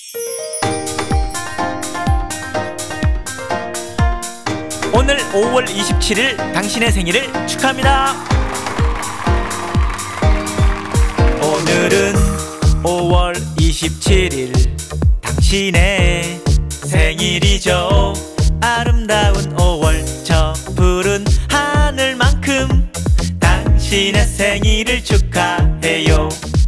오늘 5월 27일 당신의 생일을 축하합니다. 오늘은 5월 27일 당신의 생일이죠. 아름다운 5월 저 푸른 하늘만큼 당신의 생일을 축하해요.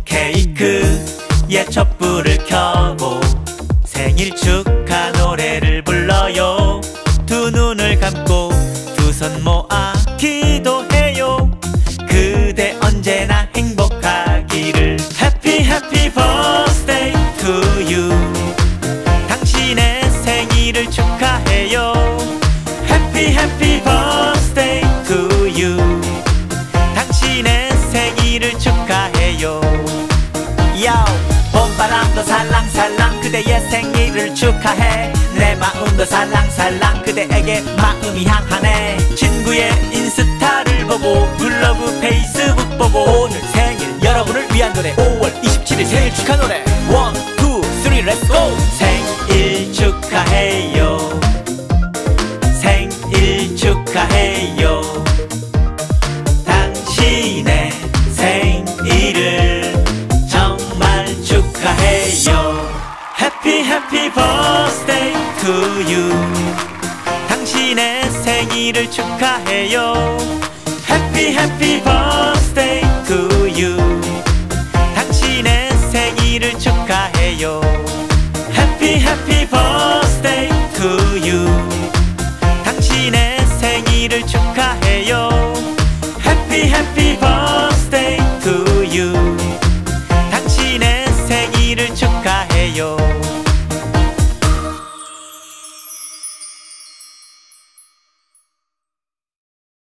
케이크에 촛불을 켜고 생일 축하 노래를 불러요. 두 눈을 감고 두 손 모아 기도해요. 그대 언제나 행복하기를. Happy Happy Birthday to you. 당신의 생일을 축하해요. Happy Happy Birthday to you. 당신의 생일을 축하해요. Yo, 봄바람도 살랑살랑 그대의 생일을 축하해. 내 마음도 살랑살랑 그대에게 마음이 향하네. 친구의 인스타를 보고 굴러브 페이스북 보고 오늘 생일 여러분을 위한 노래 5월 27일 생일 축하 노래 1, 2, 3 let's go. 생일 축하해요. 생일 축하해요. 당신의 생일을 정말 축하해요. Happy Happy Birthday to you. 당신의 생일을 축하해요. Happy Happy Birthday to you. 당신의 생일을 축하해요. Happy Happy Birthday to you. 당신의 생일을 축하해요. Happy Happy Birthday to you. 당신의 생일을 축하해요.